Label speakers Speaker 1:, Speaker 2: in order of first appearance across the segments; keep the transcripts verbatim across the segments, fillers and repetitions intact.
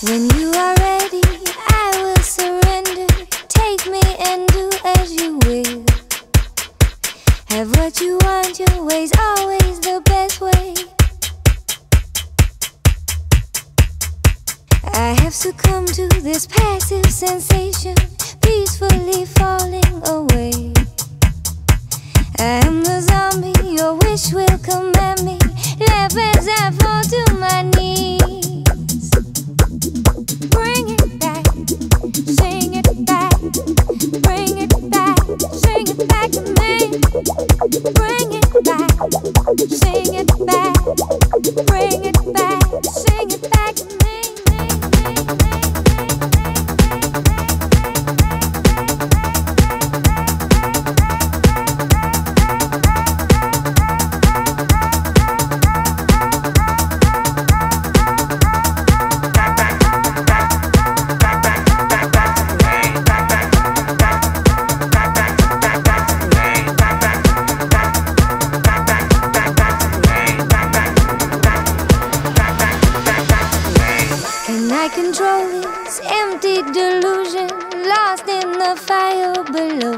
Speaker 1: When you are ready, I will surrender. Take me and do as you will. Have what you want, your way's always the best way. I have succumbed to this passive sensation, peacefully falling away. I am the zombie, your wish will command me. Laugh as I fall to my knees. Bring it back, sing it back. Bring it back, sing it back to me. Bring it back, sing it back. Bring it back, sing it back to me. I control this empty delusion, lost in the fire below.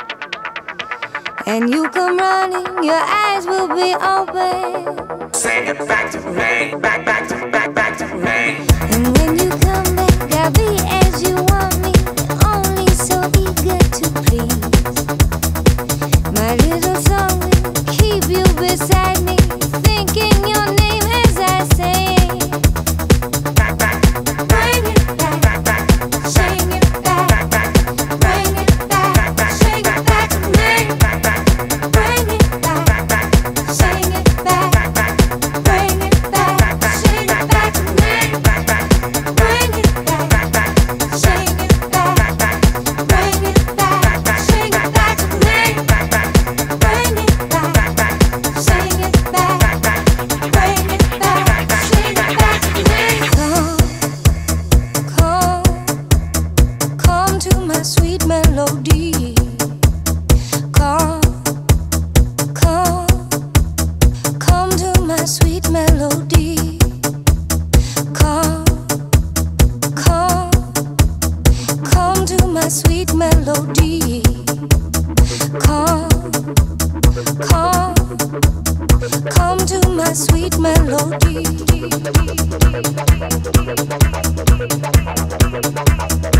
Speaker 1: And you come running, your eyes will be open.
Speaker 2: Sing it back to me, back, back to, back, back to me.
Speaker 1: And when you come back, I'll be as you want me, only so eager to please. My little song will keep you beside me, thinking your name as I sing. Sweet melody, come, come, come to my sweet melody. Come, come, come to my sweet melody. Come, come, come to my sweet melody.